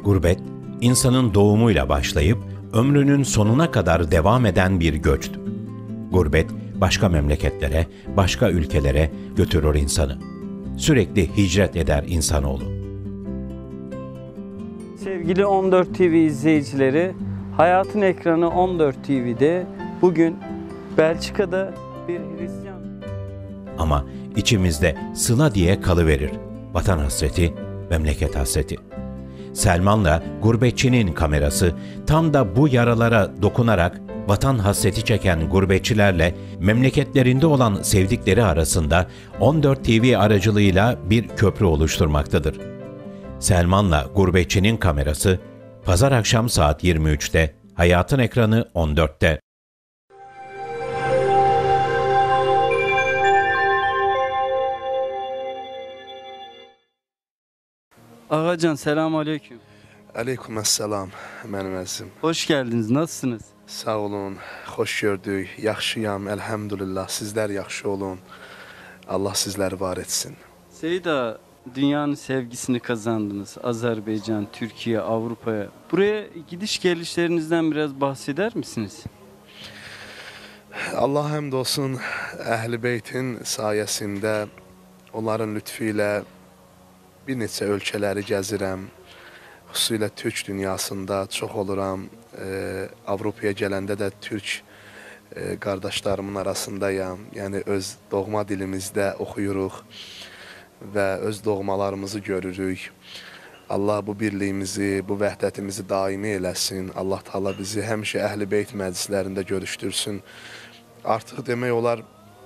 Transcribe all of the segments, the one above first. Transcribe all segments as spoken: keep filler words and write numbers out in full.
Gurbet, insanın doğumuyla başlayıp ömrünün sonuna kadar devam eden bir göçtür. Gurbet, başka memleketlere, başka ülkelere götürür insanı. Sürekli hicret eder insanoğlu. Sevgili on dört T V izleyicileri, Hayatın Ekranı on dört T V'de bugün Belçika'da bir Hristiyan... Ama içimizde sıla diye kalıverir. Vatan hasreti, memleket hasreti. Selman'la gurbetçinin kamerası tam da bu yaralara dokunarak vatan hasreti çeken gurbetçilerle memleketlerinde olan sevdikleri arasında on dört T V aracılığıyla bir köprü oluşturmaktadır. Selman'la gurbetçinin kamerası pazar akşam saat yirmi üçte Hayatın Ekranı on dörtte. Ağacan, selamun aleyküm. Aleykümselam, mənim əzizim. Hoş geldiniz, nasılsınız? Sağ olun, xoş gördük, yaxşıyam, elhamdülillah. Sizlər yaxşı olun. Allah sizləri var etsin. Seyit ağa, dünyanın sevgisini kazandınız. Azerbaycan, Türkiye, Avrupa'ya. Buraya gidiş gelişlerinizden biraz bahseder misiniz? Allah həmd olsun, Əhl-i Beytin sayəsində, onların lütfu ilə bir neçə ölkələri gəzirəm. Xüsusilə Türk dünyasında çox oluram. E, Avropaya gələndə də Türk e, qardaşlarımın arasındayam. Yəni öz doğma dilimizdə oxuyuruq və öz doğmalarımızı görürük. Allah bu birliyimizi, bu vəhdətimizi daimi eləsin. Allah Taala bizi həmişə Əhl-i Beyt məclislərində görüşdürsün. Artıq demək olar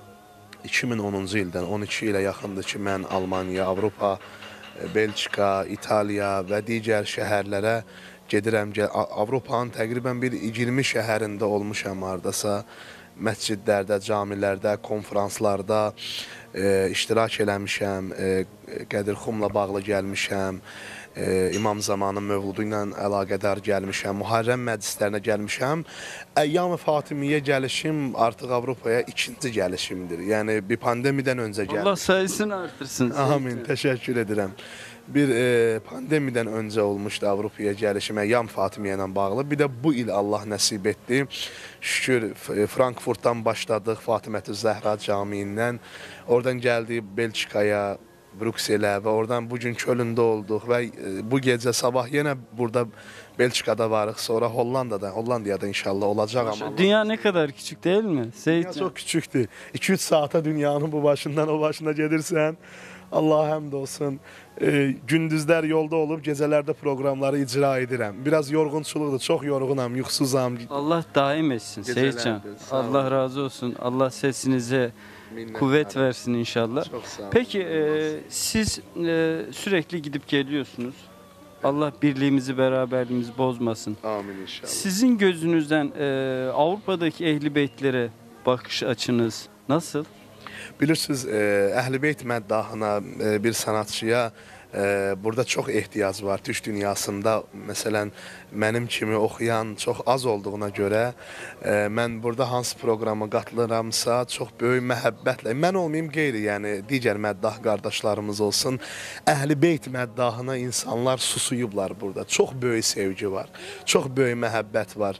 iki min onuncu ildən on iki ilə yaxındır ki, mən Almaniya, Avropa, Belçika, İtaliya və digər şəhərlərə gedirəm. Avropanın təqribən bir iyirmi şəhərində olmuşam hardasa. Məscidlərdə, camilərdə, konferanslarda e, iştirak eləmişəm. E, Qədirxumla bağlı gəlmişəm. E, İmam Zamanın mövludu ilə əlaqədar gəlmişəm. Muharrəm məclislərinə gəlmişəm. Əyyam-ı Fatimiyyə gəlişim artıq Avropaya ikinci gəlişimdir. Yəni bir pandemiden öncə gəlmişim. Allah sayısını artırsın. Amin, təşəkkür edirəm. Bir e, pandemiden öncə olmuşdu Avropaya gəlişim Əyyam Fatimiyyə ilə bağlı. Bir də bu il Allah nəsib etdi. Şükür Frankfurtdan başladıq Fatimə-tü Zəhra Camiindən. Oradan gəldik Belçikaya, Brükselə və oradan bugün Kölündə olduq və bu gecə sabah yenə burada Belçikada varıq. Sonra Hollandada, Hollandiyada inşallah olacaq ama. Dünya ne kadar küçük değil mi? Dünya çok küçüktür. iki üç saate dünyanın bu başından o başına gelirsen Allah həmd olsun. E, gündüzlər yolda olub gecələrdə proqramları icra edirəm. Biraz yorğunçuluqdur, çox yorğunam, yuxsuzam. Allah daim etsin Seyitcan. Allah razı olsun. Allah sesinize kuvvet versin inşallah. Peki e, siz e, sürekli gidip geliyorsunuz. Allah birliğimizi, beraberliğimizi bozmasın. Amin inşallah. Sizin gözünüzden e, Avrupa'daki Ehl-i Beytlere bakış açınız nasıl? Bilirsiniz, Əhl-i Beyt məddahına, bir sanatçıya burada çox ehtiyac var. Türk dünyasında, məsələn, mənim kimi oxuyan çox az olduğuna görə, mən burada hansı proqrama qatılıramsa, çox böyük məhəbbətlə, mən olmayım qeyri, yəni digər məddah qardaşlarımız olsun, Əhl-i Beyt məddahına insanlar susuyublar burada. Çox böyük sevgi var, çox böyük məhəbbət var.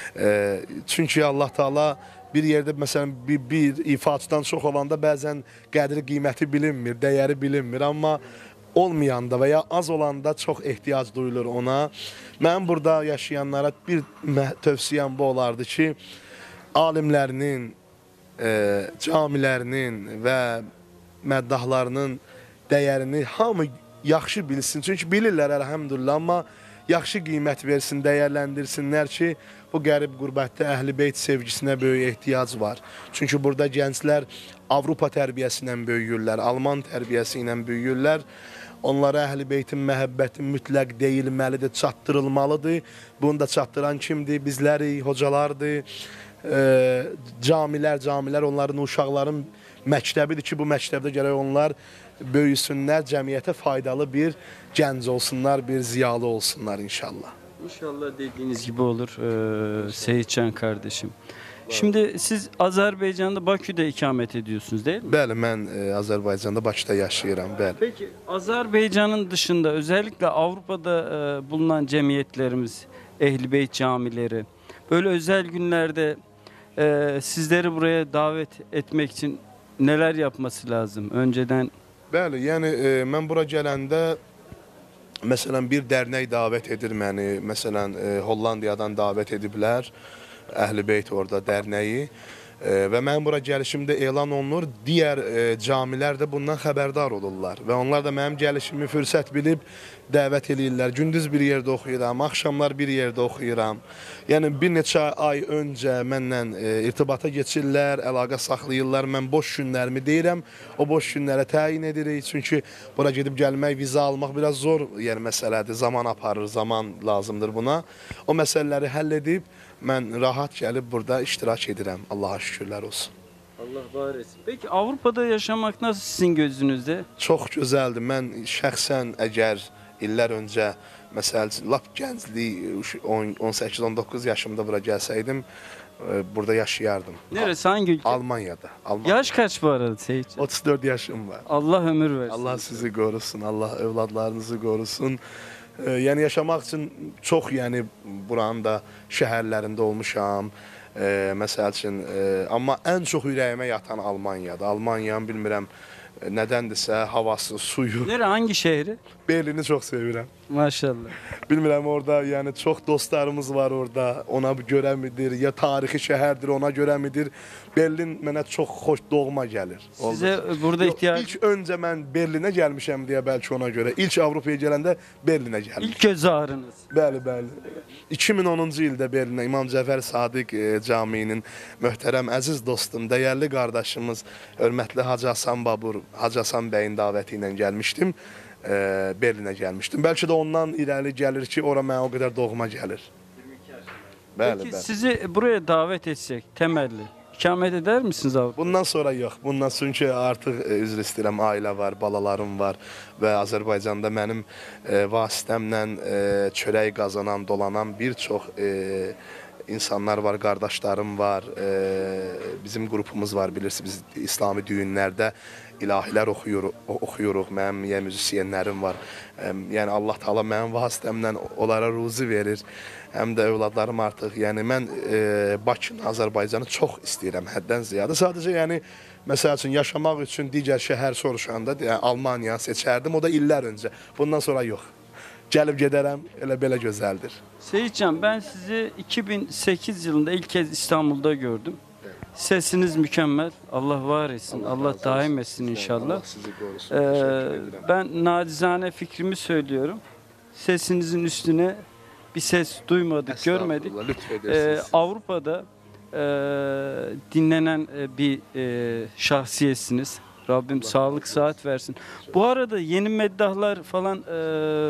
Çünki Allah Taala bir yerdə məsələn bir, bir ifaçıdan çox olanda bəzən qədri qiyməti bilinmir, dəyəri bilinmir, amma olmayanda və ya az olanda çox ehtiyac duyulur ona. Mənim burada yaşayanlara bir tövsiyəm bu olardı ki, alimlərinin, e, camilərinin və məddahlarının dəyərini hamı yaxşı bilsin. Çünki bilirlər əlhəmdülillah, amma yaxşı qiymət versin, dəyərləndirsinlər ki, bu qərib qürbətdə Əhl-i Beyt sevgisinə böyük ehtiyac var. Çünki burada gənclər Avropa tərbiyəsi ilə böyüyürlər, Alman tərbiyəsi ilə büyüyürlər. Onlara Əhl-i Beytin məhəbbəti mütləq deyilməlidir, çatdırılmalıdır. Bunu da çatdıran kimdir? Bizlərik, hocalardır, e, camilər, camilər onların, uşaqların məktəbidir ki, bu məktəbdə gərək onlar böyüsünlər, cəmiyyətə faydalı bir gənc olsunlar, bir ziyalı olsunlar inşallah. İnşallah dediğiniz gibi olur ee, Seyitcan kardeşim. Şimdi siz Azerbaycan'da Bakü'de ikamet ediyorsunuz değil mi? Bəli, mən e, Azərbaycanda Bakıda yaşayıram, bəli. Peki Azerbaycan'ın dışında özellikle Avrupa'da e, bulunan cemiyetlerimiz, Ehl-i Beyt camileri böyle özel günlerde e, sizleri buraya davet etmek için neler yapması lazım önceden? Bəli, yəni e, mən bura gələndə məsələn bir dərnək davət edir məni, məsələn e, Hollandiyadan davət ediblər, Əhl-i Beyt orada dərnəyi e, və mənim bura gəlişimdə elan olunur, digər e, camilər də bundan xəbərdar olurlar və onlar da mənim gəlişimi fürsət bilib dəvət edirlər. Gündüz bir yerdə oxuyuram, axşamlar bir yerdə oxuyuram. Yəni bir neçə ay öncə mənlə e, irtibata keçirlər, əlaqə saxlayırlar. Mən boş günlərimi deyirəm, o boş günlərə təyin edirik. Çünki bura gedib gəlmək, viza almaq biraz zor yəni məsələdir. Zaman aparır, zaman lazımdır buna. O məsələləri həll edib mən rahat gəlib burada iştirak edirəm. Allaha şükürlər olsun. Allah var etsin. Peki Avrupa'da yaşamak nasıl sizin gözünüzde? Çox gözəldir. Mən şəxsən əgər illər öncə məsəl üçün lap gənclik on səkkiz on doqquz yaşımda bura gəlsəydim burada yaşayardım. Neresi, hangi ülke? Almanya'da. Almanya. Yaş kaç bu arada Seyit? otuz dörd yaşım var. Allah ömür versin. Allah sizi qorusun, Allah övladlarınızı qorusun. Ee, yəni yaşamaq üçün çox yəni buranın da şəhərlərində olmuşam. Ee, məsəl üçün e, amma ən çox ürəyimə yatan Almaniyadır. Almaniyanı bilmirəm nədəndirsə havası, suyu. Nere, hangi şehri? Berlin'i çox sevirəm. Maşallah. Bilmirəm orada yəni çox dostlarımız var orada. Ona görə midir, ya tarixi şəhərdir, ona görə midir? Berlin mənə çox xoş doğma gəlir. Sizə burada Yox, ihtiyaç... İlk öncə mən Berlinə gəlmişəm deyə bəlkə ona görə. İlk Avropaya gələndə Berlinə gəlmişəm. İlk göz ağrınız. Bəli, bəli. iki min onuncu ildə Berlinə İmam Cəfər Sadiq e, Caminin möhtərəm əziz dostum, dəyərli qardaşımız, hörmətli Hacı Hasan Babur, Hacı Hasan bəyin dəvəti ilə gəlmişdim. E, Berlinə gəlmişdim. Bəlkə də ondan irəli gəlir ki, ora mənə o qədər doğma gəlir. Bəli, Peki bəli. sizi buraya davet etsek temelli ikamet eder misiniz abi? Bundan sonra yox. Bundan çünki artıq e, üzr istəyirəm, ailə var, balalarım var və Azərbaycanda mənim e, vasitəmlə e, çörək qazanan, dolanan bir çox e, insanlar var, qardaşlarım var. E, bizim qrupumuz var, bilirsiniz, biz İslami düyünlərdə ilahilər oxuyuruq, oxuyuruq. Mənim yəni müzisyenlərim var. E, yəni Allah Taala mənim vasitəmlə onlara ruzi verir. Həm də övladlarım artıq, yəni mən e, Bakını, Azərbaycanı çox istəyirəm, həddən ziyadə. Sadəcə yəni məsəl üçün yaşamaq üçün digər şəhər soruşanda yəni, Almaniya seçərdim, o da illər öncə. Bundan sonra yox. Gəlib gedərəm, elə belə gözəldir. Seyitcan, ben sizi iki bin sekiz yılında ilk kez İstanbul'da gördüm. Sesiniz mükemmel. Allah var etsin. Allah, Allah daim etsin inşallah. Allah sizi korusun. Ee, ben nacizane fikrimi söylüyorum. Sesinizin üstüne bir ses duymadık, görmedik. Ee, Avrupa'da e, dinlenen e, bir e, şahsiyetsiniz. Rabbim Allah sağlık Allah saat versin. Bu arada yeni meddahlar falan e,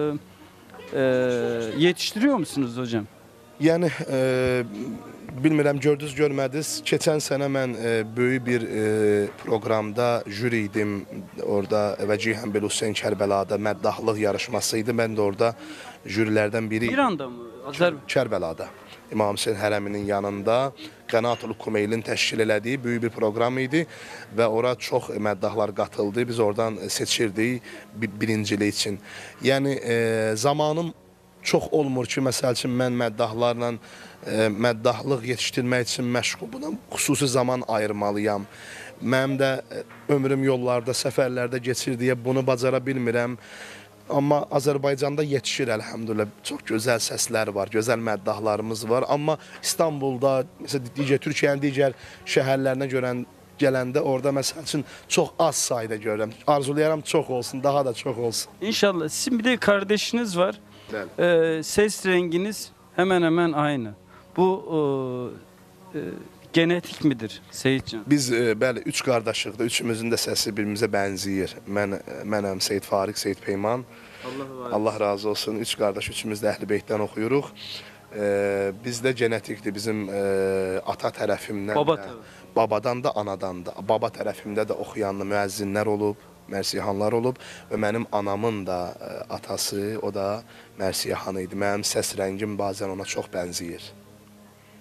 e, yetiştiriyor musunuz hocam? Yəni e, bilmirəm gördünüz görmədiniz. Keçən sənə mən e, böyük bir e, proqramda jüri idim. Orada Vəcihən Bel Hüseyn Kərbəlada məddahlıq yarışması idi. Mən də orada jürilərdən biri. İranda mı? Azər... Kərbəlada. İmam Hüseyn hərəminin yanında Qənatul Kumeylin təşkil elədiyi böyük bir proqram idi və ora çox məddahlar qatıldı. Biz oradan seçirdik bir, birincilik üçün. Yəni e, zamanım çox olmur ki, məsəl üçün mən məddahlarla e, məddahlıq yetişdirmək üçün məşğul, buna xüsusi zaman ayırmalıyam. Mənim də e, ömrüm yollarda, səfərlərdə keçir deyə bunu bacara bilmirəm. Amma Azərbaycanda yetişir əlhəmdülillah. Çox gözəl səslər var, gözəl məddahlarımız var. Amma İstanbulda, məsələn, digər Türkiyənin digər şəhərlərinə görən gələndə orada məsəl üçün çox az sayda görürəm. Arzulayaram çox olsun, daha da çox olsun. İnşallah. Sizin bir de kardeşiniz var. Ee, ses renginiz hemen hemen aynı. Bu e, e, genetik midir Seyitcan? Biz e, bəli üç qardaşıq da, üçümüzün də səsi bir-birimizə bənzəyir. Mən mənəm Seyid Fariq, Seyid Peyman. Allah, Allah razı olsun. Üç qardaş, üçümüz də Əhl-i Beytdən oxuyuruq. E, bizdə genetikdir. Bizim e, ata tərəfimdən Baba də, babadan da, anadan da. Baba tərəfimdə də oxuyanlı müəzzinlər olub, Mərsiyahanlar olub və mənim anamın da e, atası, o da Mərsiyahan idi. Mənim səs rəngim bazen ona çox bənzəyir.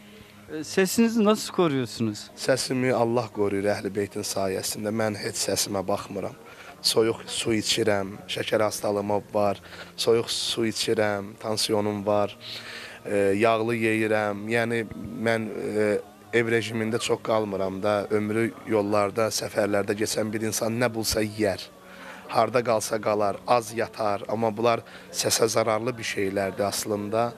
E, Sesinizi nasıl koruyorsunuz? Səsimi Allah qoruyur Əhl-i Beytin sayəsində. Mən heç səsimə baxmıram. Soyuq su içirəm, şəkər hastalığım var, soyuq su içirəm, tansiyonum var, e, yağlı yeyirəm. Yəni mən e, ev rejimində çox qalmıram da, ömrü yollarda, səfərlərdə keçən bir insan nə bulsa yeyər. Harda qalsa qalar, az yatar, amma bunlar səsə zararlı bir şeylərdir aslında.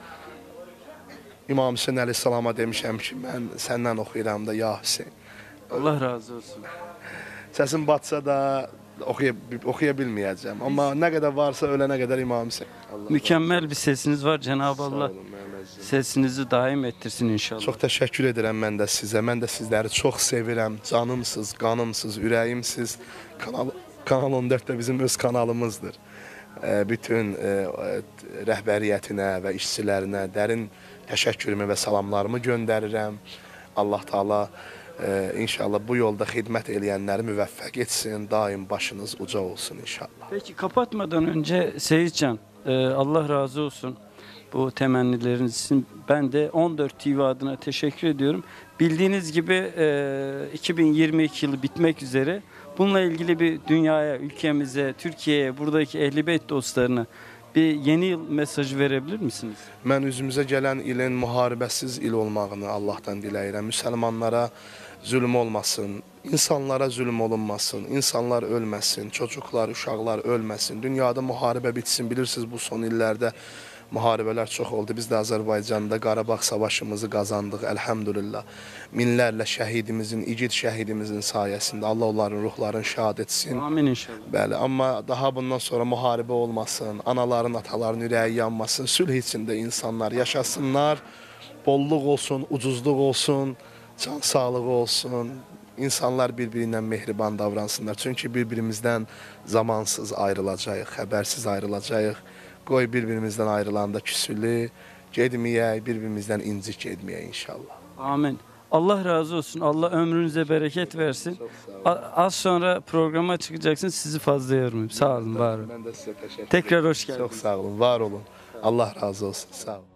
İmam Hüseyin əleyhissalama demişəm ki, mən səndən oxuyuram da, ya Hüseyin. Allah razı olsun. Səsim batsa da oxuya, oxuya bilməyəcəm. Amma nə qədər varsa ölənə qədər İmam Hüseyin. Allah Mükemmel bir sesiniz var. Cenab-ı Allah sesinizi daim ettirsin inşallah. Çox təşəkkür edirəm mən də sizə. Mən də sizləri çox sevirəm. Canımsız, qanımsız, ürəyimsiz. Kanal, Kanal on dörd də bizim öz kanalımızdır. Bütün rəhbəriyyətinə və işçilərinə dərin təşəkkürümü və salamlarımı göndərirəm. Allah Taala e, inşallah bu yolda xidmət eləyənləri müvəffəq etsin, daim başınız uca olsun inşallah. Peki kapatmadan önce Seyitcan, e, Allah razı olsun bu temennileriniz için. Ben de on dört T V adına teşekkür ediyorum. Bildiğiniz gibi e, iki bin yirmi iki yılı bitmek üzere. Bununla ilgili bir dünyaya, ülkemize, Türkiye'ye, buradaki Ehl-i Beyt dostlarına bir yeni yıl mesajı verebilir misiniz? Mən üzümüzə gələn ilin müharibəsiz il olmağını Allah'tan diləyirəm. Müsəlmanlara zülm olmasın, insanlara zülm olunmasın, insanlar ölməsin, çocuklar, uşaqlar ölməsin, dünyada müharibə bitsin. Bilirsiniz, bu son illərdə müharibələr çox oldu. Biz də Azərbaycanda Qarabağ savaşımızı qazandıq, əlhəmdülillah. Minlərlə şəhidimizin, igid şəhidimizin sayəsində Allah onların ruhlarını şad etsin. Amin inşallah. Bəli, amma daha bundan sonra müharibə olmasın, anaların, ataların ürəyi yanmasın, sülh içində insanlar yaşasınlar, bolluq olsun, ucuzluq olsun, can sağlığı olsun, insanlar bir-birindən mehriban davransınlar. Çünki bir-birimizdən zamansız ayrılacağıq, xəbərsiz ayrılacağıq. Qoy bir-birimizdən ayrılanda küsülü gedməyək, bir-birimizdən incik getməyək inşallah. Amin. Allah razı olsun. Allah ömrünüze bereket versin. Az sonra programa çıkacaksınız. Sizi fazla yormayayım. Sağ olun, var olun. Ben de size teşekkür ederim. Tekrar hoş geldiniz. Çok sağ olun, var olun. Allah razı olsun. Sağ olun.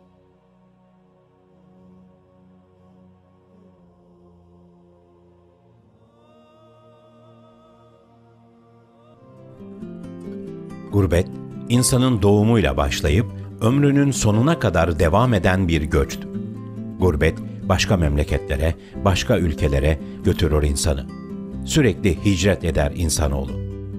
Gurbet, insanın doğumuyla başlayıp ömrünün sonuna kadar devam eden bir göçtü. Gurbet, başka memleketlere, başka ülkelere götürür insanı. Sürekli hicret eder insanoğlu.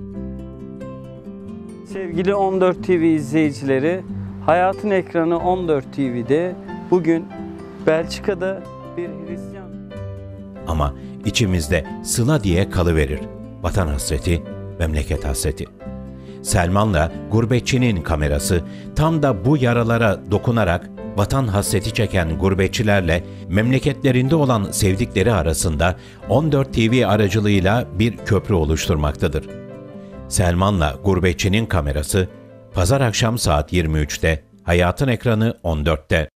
Sevgili on dört T V izleyicileri, Hayatın Ekranı on dört T V'de bugün Belçika'da bir Hristiyan... Ama içimizde sıla diye kalıverir. Vatan hasreti, memleket hasreti. Selman'la gurbetçinin kamerası tam da bu yaralara dokunarak vatan hasreti çeken gurbetçilerle memleketlerinde olan sevdikleri arasında on dört T V aracılığıyla bir köprü oluşturmaktadır. Selman'la gurbetçinin kamerası pazar akşam saat yirmi üçte Hayatın Ekranı on dörtte.